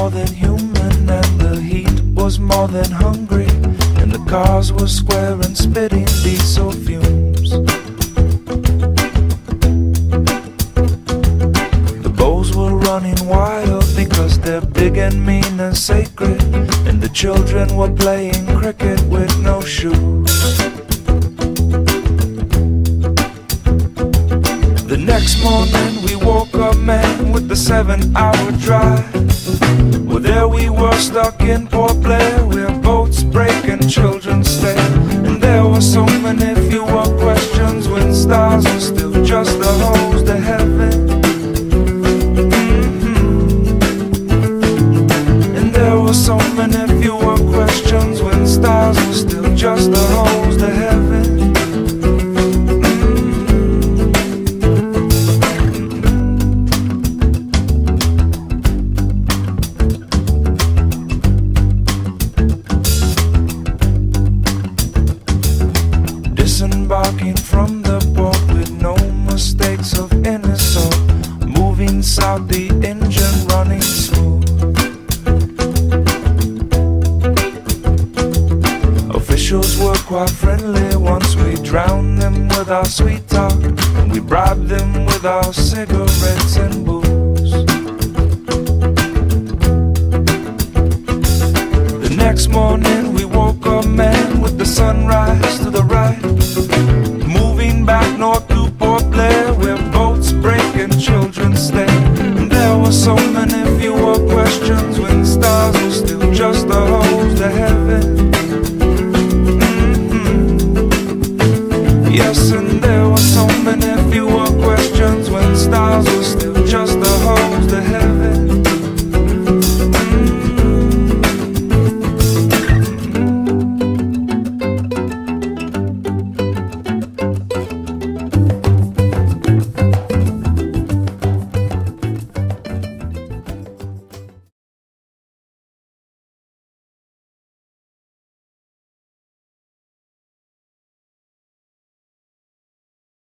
more than human, and the heat was more than hungry, and the cars were square and spitting diesel fumes. The bulls were running wild because they're big and mean and sacred, and the children were playing cricket with no shoes. The next morning we woke up, man, with the 7-hour drive. Well, there we were stuck in Port Blair, where boats break and children stay. And there were so many fewer questions when stars were still just a hose to heaven. And there were so many fewer questions when stars were still just a hose to heaven. Disembarking from the port with no mistakes of any sort, moving south, the engine running smooth. Officials were quite friendly once we drowned them with our sweet talk, and we bribed them with our cigarettes and booze. The next morning we woke up, man, with the sunrise to the right, moving back north